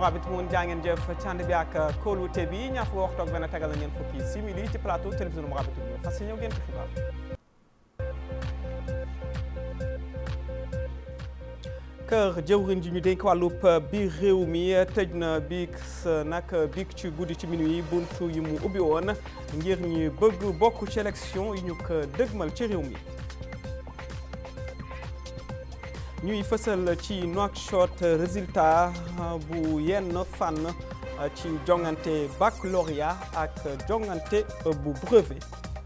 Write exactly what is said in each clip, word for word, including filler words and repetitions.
Mourabit mun jaa ngeen jëf ci ànd bi ak kóolute bi ñaar fukki waxtu ak benn tegal na ngeen fukki simili ci plateau télévision Mourabit bi fas ñëw ngeen ci xibaar. kër jëwriñ ji ñu dénk wàllub biir réew mi tëj na biig nag biig ci guddi ci minuit buntu yi mu ubbi woon ngir ñu bëgg bokk ci élection yi ñu ko dëgmal ci réew mi. ñuy fësal ci Nouakchott résultat bu yenn fànn ci jongante baccalauréat ak jongante bu brevet.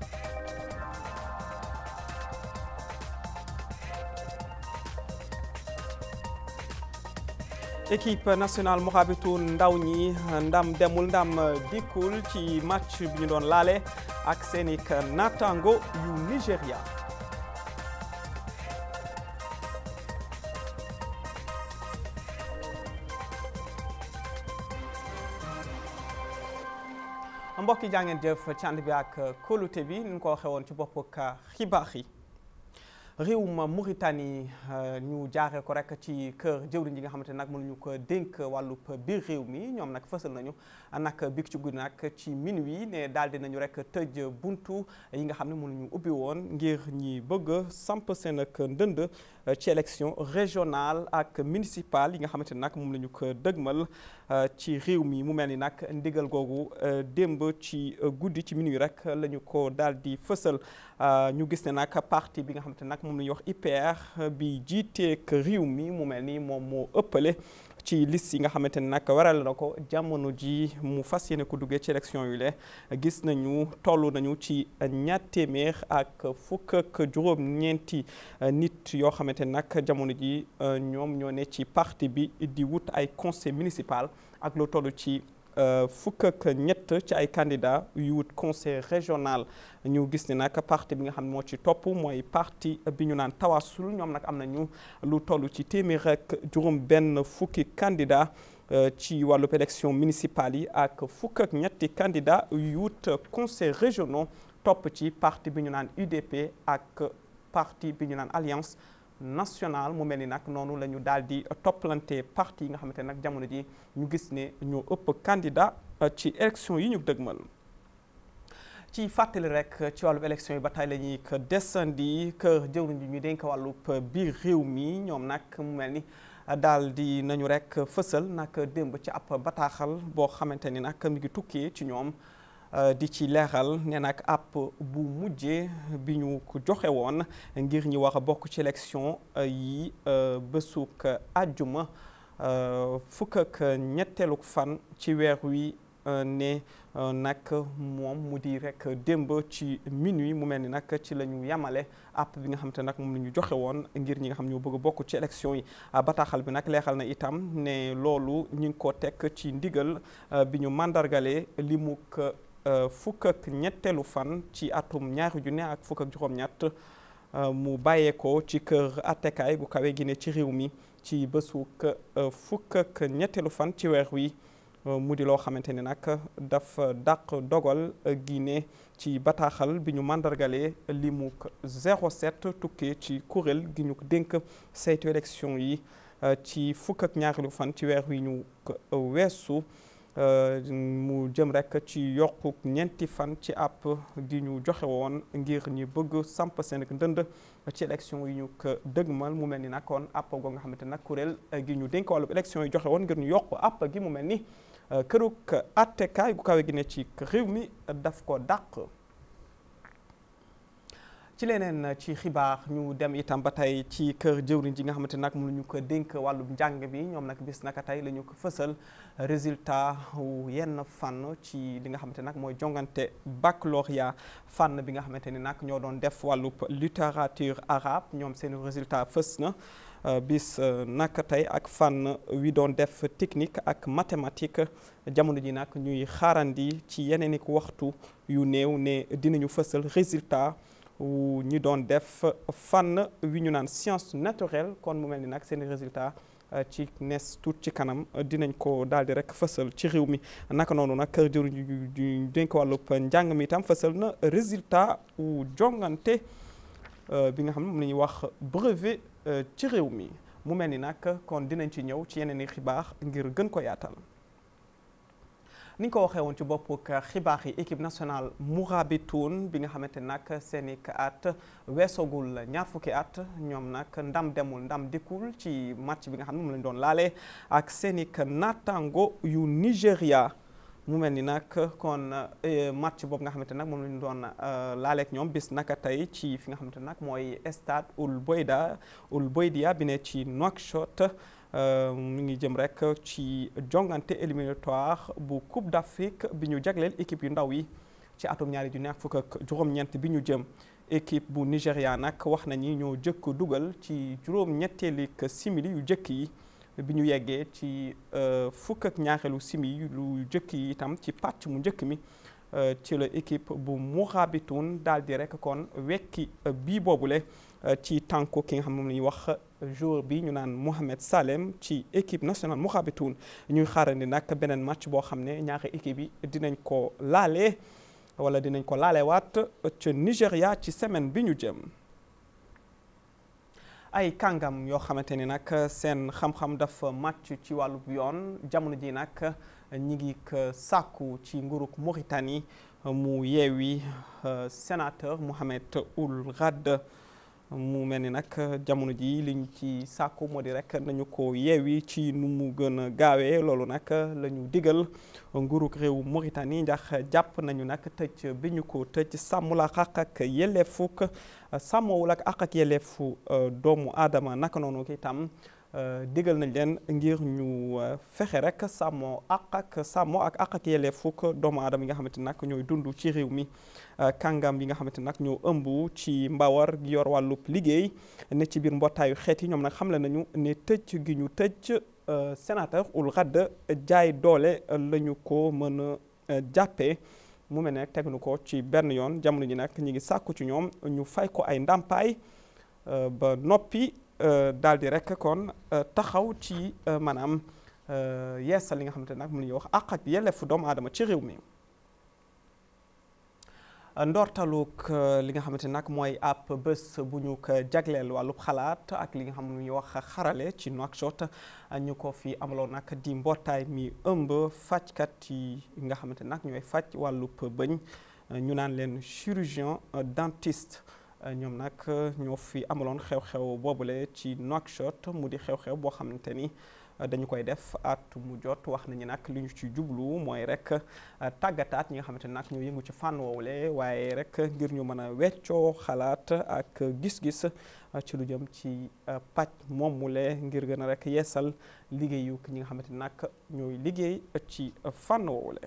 équipe nationale Mourabitou ndaw ñi ndam demul ndam dikkul ci match bi ñu doon laale ak seeni naataango yu Nigéria. mbokk yi jaa ngeen jëf ci ànd bi ak kóolute bi ni ñu ko waxee woon ci bopp ka xibaar yi. réewum Mauritanie ñu jaaree ko rek ci kër jëwriñ ji nga xamante ne nag mënuñu ko dénk wàllub biir réew mi ñoom nag fësal nañu nag big ci guddi nag ci minuit ne daal di nañu rek tëj buntu yi nga xam ne mënuñu ubbi woon ngir ñi bëgg samp seen ak ndënd ci élection régionale ak municipale yi nga xamante ne nag moom la ñu ko dëgmal ci réew mi mu mel ni nag ndigal googu démb ci guddi ci minuit rek la ñu ko daal di fësal ñu gis ne nag parti bi nga xamante ne nag moom la ñuy wax I P R bi jiiteek réew mi mu mel ni moom moo ëppale ci liste yi nga xamante ne nag waral na ko jamono ji mu fas yéene ko duggee ci élection yu le gis nañu toll nañu ci ñaar téeméer ak fukk ak juróom-ñeenti nit yoo xamante ne nag jamono ji ñoom ñoo ne ci parti bi di wut ay conseil municipal ak lu toll ci fukk ak ñett ci ay candidats yu wut conseil régional ñu gis ne nag parti bi nga xam ne moo ci topp mooy parti bi ñu naan Tawasul ñoom nag am nañu lu toll ci téeméer ak juróom benn fukki candidat ci wàllub élection municipale yi ak fukk ak ñetti candidat yu wut conseil régionaux topp ci parti bi ñu naan U D P ak parti bi ñu naan Alliance national mu mel ni nag noonu la ñu daal di toppalante parti yi nga xamante ne nag jamono ji ñu gis ne ñoo ëpp candidat ci élection yi ñu dëgmal. ci fàttali rek ci wàllub élection yi ba tey la ñuy ko desandi kër jëwriñ bi ñu dénk wàllub biir réew mi ñoom nag mu mel ni daal di nañu rek fësal nag démb ci ab bataaxal boo xamante ni nag mi ngi tukkee ci ñoom. di ci leeral ne nag app bu mujjee bi ñu ko joxe woon ngir ñi war a bokk ci élection yi bésuk àjjuma fukk ak ñetteelu fan ci weer wi ne nag moom mu di rek démb ci minuit mu mel ni nag ci la ñu yamale app bi nga xam te nag moom la ñu joxe woon ngir ñi nga xam ñoo bëgg a bokk ci élection yi bataaxal bi nag leexal na itam ne loolu ñu ngi ko teg ci ndigal bi ñu mandargale li mu fukk ak ñetteelu fan ci atum ñaari junne ak fukk ak juróom-ñett mu bàyyeekoo ci kër attekaay gu kawe gi ne ci réew mi ci bésuk fukk ak ñetteelu fan ci weer wi mu di loo xamante ne nag dafa dàq dogal gi ne ci bataaxal bi ñu mandargalee li mu zéro sept tukkee ci kuréel gi ñu dénk saytu élection yi ci fukk ak ñaareelu fan ci weer wi ñu weesu mu jëm rek ci yokku ñeenti fan ci app gi ñu joxe woon ngir ñi bëgg samp seen ndënd ci élection yi ñu ko dëgmal mu mel ni nag kon app goo nga xamante nag kuréel gi ñu dénk wàllu élection yi joxe woon ngir ñu yokk app gi mu mel ni këruk attekaay gu kawe gi ne ci réew mi daf ko dàq. ci leneen ci xibaar ñu dem itam ba tey ci kër jëwriñ ji nga xamante nag mu ñu ko dénk wàllum njàng bi ñoom nag bis naka tey la ñu ko fësal résultat wu yenn fànn ci li nga xamante nag mooy jongante baccalauréat fànn bi nga xamante ni nag ñoo doon def wàllub littérature arabe ñoom seen résultat fës na bis naka tey ak fànn wi doon def technique ak mathématique jamono ji nag ñuy xaarandi ci yeneen i waxtu yu néew ne dinañu fësal résultat ñi doon def fànn wi ñu naan science naturelle kon mu mel ni nag seen résultat ci nes tuut ci kanam dinañ ko daal di rek fësal ci réew mi naka noonu nag kër jëriñ ñu dénk wàllub njàng mi itam fësal na résultat wu jongante bi nga xam ne moom la ñuy wax brevet ci réew mi mu mel ni nag kon dinañ ci ñëw ci yeneen i xibaar ngir gën ko yaatal. ni ñu ko waxee woon ci boppu xibaar yi équipe nationale Mourabitoun bi nga xamante nag seen i at weesogul ñaar fukki at ñoom nag ndam demul ndam dikkul ci match bi nga xam ne moom lañ doon laale ak seen i naataango yu Nigéria. mu mel ni nag kon match boobu nga xamante nag moom lañu doon laaleek ñoom bis naka tey ci fi nga xamante nag mooy stade Ould Boyda Ould Boydia bi ne ci Nouakchott mu ngi jëm rek ci jongante éliminatoire bu Coupe d'Afrique bi ñu jagleel équipe yu ndaw yi ci atum ñaari junni ak fukk ak juróom-ñeent bi ñu jëm. équipe bu Nigéria nag wax nañu ñoo jëkk dugal ci juróom-ñetteeli simili yu jëkk yi bi ñu yeggee ci fukk ak ñaareelu simili lu jëkk yi itam ci pàcc mu njëkk mi ci la équipe bu Mourabitoun daal di rek kon wekki bii boobule ci tànku ki nga xam moom la ñuy wax joueur bi ñu naan Mohamed Salem ci équipe nationale Mourabitoun ñuy xaarandi nag beneen match boo xam ne ñaari équipe yi dinañ ko laale wala dinañ ko laalewaat ca Nigéria ci semaine bi ñu jëm. ay kàngam yoo xamante ni nag seen xam-xam dafa màcc ci wàllu yoon jamono ji nag ñi ngi sàkku ci nguurug Mauritanie mu yeewi sénateur Mohamed Ould Ghad mu mel ni nag jamono ji liñ ci sàkku moo di rek nañu ko yeewi ci nu mu gën a gaawee loolu nag la ñu digal nguurug réew Mauritanie ndax jàpp nañu nag tëj bi ñu ko tëj sàmmul ak àq ak yelleefuk sàmmowul ak àq ak yelleefu doomu aadama naka noonu itam digal nañ leen ngir ñu fexe rek sàmmoo àq ak sàmmoo ak àq ak yelleefuk doomu aadama yi nga xamante nag ñooy dund ci réew mi kàngam yi nga xamante nag ñoo ëmb ci mbawar gi yor wàllub liggéey ne ci biir mbootaayu xeet yi ñoom nag xamle nañu ne tëj gi ñu tëj sénateur Ould Ghad jaay doole la ñu ko mën a jàppee mu mel ne nag teguñu ko ci benn yoon jamono ji nag ñu ngi sàkku ci ñoom ñu fay ko ay ndàmpaay ba noppi daal di rek kon taxaw ci maanaam yeesal li nga xamante nag mu ñuy wax àq ak yelleefu doomu aadama ci réew mi. ndortaluk li nga xamante nag mooy ab bés bu ñu ko jagleel wàllub xalaat ak li nga xam ne ñuy wax xarale ci Nouakchott ñu ko fi amaloon nag di mbootaay mi ëmb fajkat yi nga xamante nag ñooy faj wàllub bëñ ñu naan leen chirurgien dentiste ñoom nag ñoo fi amaloon xew-xew boobule ci Nouakchott mu di xew-xew boo xamante ni dañu koy def at mu jot wax nañu nag li ñu ci jublu mooy rek tàggataat ñi nga xamante nag ñoo yëngu ci fànn woowule waaye rek ngir ñu mën a weccoo xalaat ak gis-gis ci lu jëm ci paj moomule ngir gën a rek yeesal liggéeyu ñi nga xamante nag ñooy liggéey ci fànn woowule.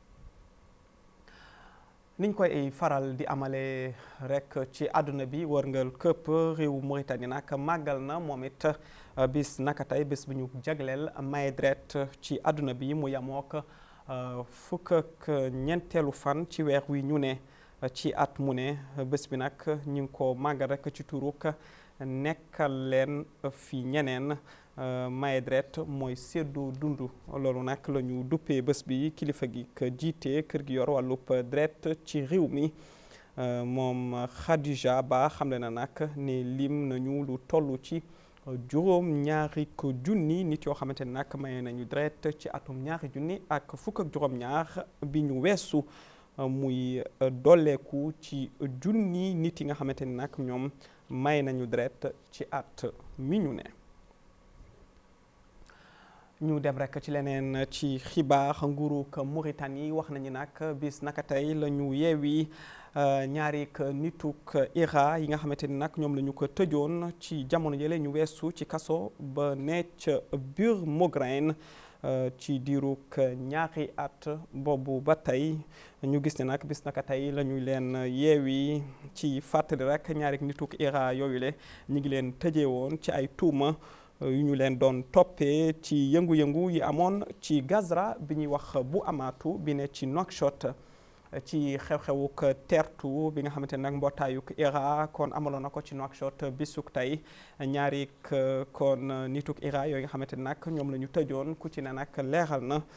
niñ koy faral di amale rek ci àdduna bi wërngal këpp réew Mauritanie nag màggal na moom it bis naka tey bés bi ñu jagleel maye deret ci àdduna bi mu yamook fukk ak ñeenteelu fan ci weer wi ñu ne ci at mu ne bés bi nag ñu ngi ko màggal rek ci turuk nekkal leen fi ñeneen maye deret mooy séddoo dund loolu nag la ñu duppee bés bi kilifa gi jiite kër gi yor wàllub deret ci réew mi moom Khadija Ba xamle na nag ne lim nañu lu toll ci juróom ñaari ko junni nit yoo xamante ne nag maye nañu deret ci atum ñaari junni ak fukk ak juróom ñaar bi ñu weesu muy dolleeku ci junni nit yi nga xamante ni nag ñoom maye nañu deret ci at mi ñu ne. ñu dem rek ci leneen ci xibaar nguurug Mauritanie wax nañu nag bis naka tey la ñu yeewi ñaari nituk Ira yi nga xamante ni nag ñoom la ñu ko tëjoon ci jamono jële ñu weesu ci kaso ba nekk Bur Mograine ci diirug ñaari at boobu ba tey ñu gis ne nag bis naka tey la ñu leen yeewi ci fàttali rek ñaari nituk Ira yooyu le ñu ngi leen tëjee woon ci ay tuuma yu ñu leen doon toppee ci yëngu-yëngu yi amoon ci Gazra bi ñuy wax bu amaatu bi ne ci Nouakchott ci xew-xewuk teertu bi nga xamante ne nag mbootaayuk Ira kon amaloon na ko ci Nouakchott bisuk tey ñaari kon nituk Ira yooyu nga xamante ne nag ñoom la ñu tëjoon ku ci ne nag leeral na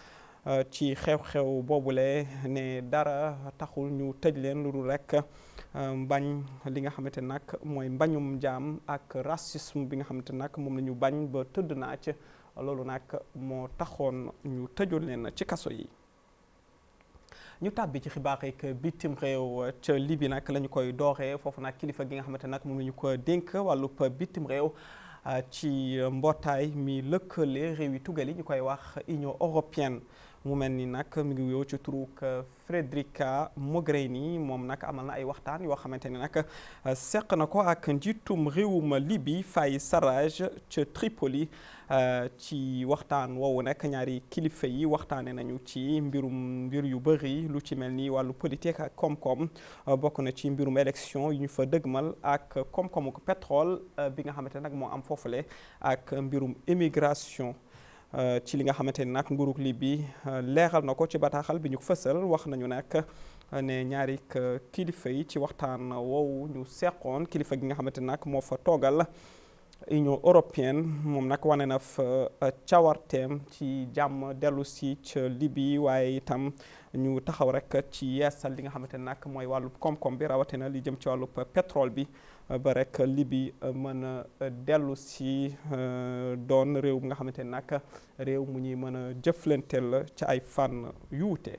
ci xew-xew boobule ne dara taxul ñu tëj leen lu dul rek bañ li nga xamante nag mooy mbañum jaam ak racisme bi nga xamante nag moom la ñu bañ ba tëdd naaj loolu nag moo taxoon ñu tëjoon leen ci kaso yi. ñu tàbbi ci xibaar ak bitim réew ca Libye nag la ñu koy dooree foofu nag kilifa gi nga xamante nag moom la ñu ko dénk wàllub bitim réew ci mbootaay mi lëkkale réew yi tugal yi ñu koy wax Union européenne mu mel ni nag mi ngi wuyoo ci turuk Federica Mogherini moom nag amal na ay waxtaan yoo xamante ni nag seq na ko ak njiitum réewum Libye Fayez Sarraj ca Tripoli ci waxtaan woowu nag ñaari kilifa yi waxtaane nañu ci mbirum mbir yu bëri lu ci mel ni wàllu politique ak koom-koom bokk na ci mbirum élection yu ñu fa dëgmal ak koom-koomu pétrole bi nga xamante nag moo am foofule ak mbirum immigration ci li nga xamante ni nag nguurug Libye leeral na ko ci bataaxal bi ñu fësal wax nañu nag ne ñaari kilifa yi ci waxtaan woowu ñu seqoon kilifa gi nga xamante ni nag moo fa toogal Union européenne moom nag wane na fa cawarteem ci jàmm dellu si ca Libye waaye itam ñu taxaw rek ci yeesal li nga xamante ne nag mooy wàllu koom-koom bi rawatina li jëm ci wàllu pétrole bi ba rek Libye mën a dellu si doon réew bi nga xamante ne nag réew mu ñuy mën a jëflanteel ci ay fànn yu wuute.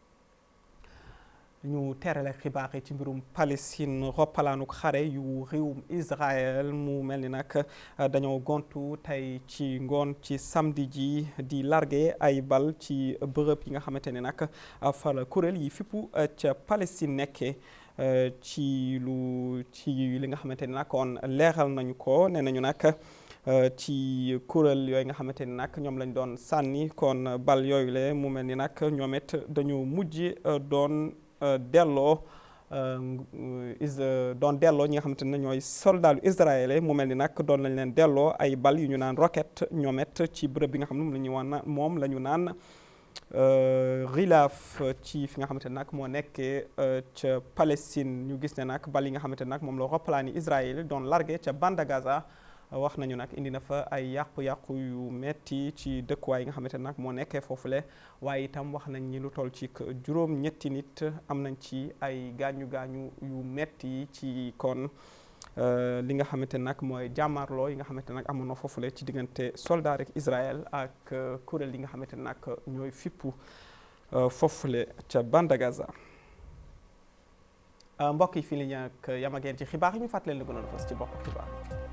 ñu teerale xibaar yi ci mbirum Palestine roppalaanuk xare yu réewum Israël mu mel ni nag dañoo gontu tey ci ngoon ci samedi ji di largué ay bal ci bërëb yi nga xamante ne nag fa la kuréel yi fippu ca Palestine nekkee ci lu ci li nga xamante ne nag kon leeral nañu ko nee nañu nag ci kuréel yooyu nga xamante ni nag ñoom lañ doon sànni kon bal yooyu le mu mel ni nag ñoom it dañoo mujj doon delloo is doon delloo ñi nga xamante ne ñooy soldats yu israélais mu mel ni nag doon lañ leen delloo ay bal yu ñu naan roquette ñoom it ci bërëb bi nga xam ne moom la ñu wan moom la ñu naan Rilaf ci fi nga xamante ne nag moo nekkee ca Palestine ñu gis ne nag bal yi nga xamante ne nag moom la roppalaani Israël doon largué ca Bande Gaza wax nañu nag indi na fa ay yàqu-yàqu yu metti ci dëkkuwaay yi nga xamante ne nag moo nekkee foofule waaye itam wax nañ ñi lu toll ci juróom ñetti nit am nañ ci ay gaañu gaañu yu metti ci kon li nga xamante ne nag mooy jàmmarloo yi nga xamante ne nag amoon na foofule ci diggante soldat rek Israël ak kuréel yi nga xamante ne nag ñooy fippu foofule ca Bande Gaza. mbokk yi fii la ñu ak yam ak yéen ci xibaar yi ñu fàttali leen la gënoon a fës ci bopp xibaar.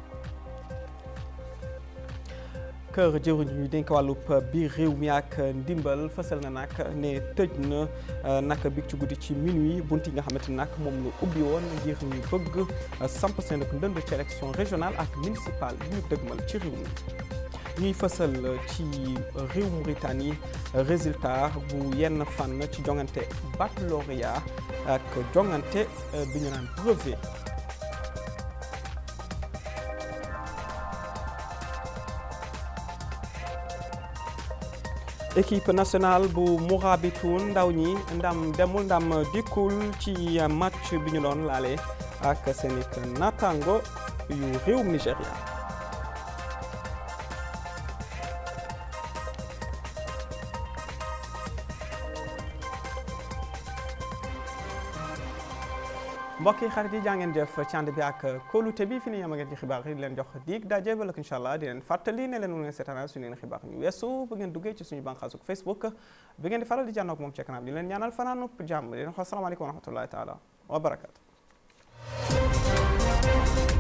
kër jëwriñ ñu dénk wàllub biir réew mi ak ndimbal fësal na nag ne tëj na nag bi ci guddi ci minuit bunt yi nga xamante ne nag moom la ubbi woon ngir ñu bëgg samp seen ndënd ci élection régionale ak municipale bi ñu dëgmal ci réew mi ñuy fësal ci réew Mauritanie résultat bu yenn fànn ci jongante baccalauréat ak jongante bi ñu naan brevet. équipe nationale bu Mourabitoun ndaw ñi ndam demul ndam dikkul ci match bi ñu doon laale ak seen i naataango yu réewum Nigéria. mbokk yi xarit yi jaa ngeen jëf ci ànd bi ak kóolute bi fi ni yam ngeen ci xibaar yi di leen jox dig daje ba lëkk incha allah di leen fàttali ne leen mu ngeen seetaan suñu leen xibaar ñu weesu bu ngeen duggee ci suñu bànqaasu Facebook bi ngeen di faral di jànnoog moom ci kanam di leen ñaanal fanaanu jàmm di leen wax asalaamaaleykum wa rahmatullahi taala wa barakaatu.